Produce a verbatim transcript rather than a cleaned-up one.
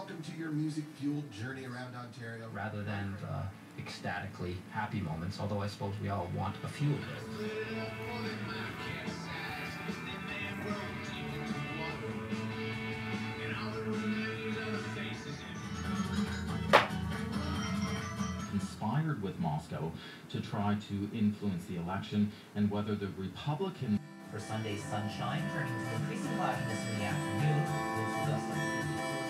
welcome to your music-fueled journey around Ontario. Rather than the ecstatically happy moments, although I suppose we all want a few of those. Conspired with Moscow to try to influence the election, and whether the Republican... For Sunday's sunshine, turning to increasing cloudiness in the afternoon, winds will gust up to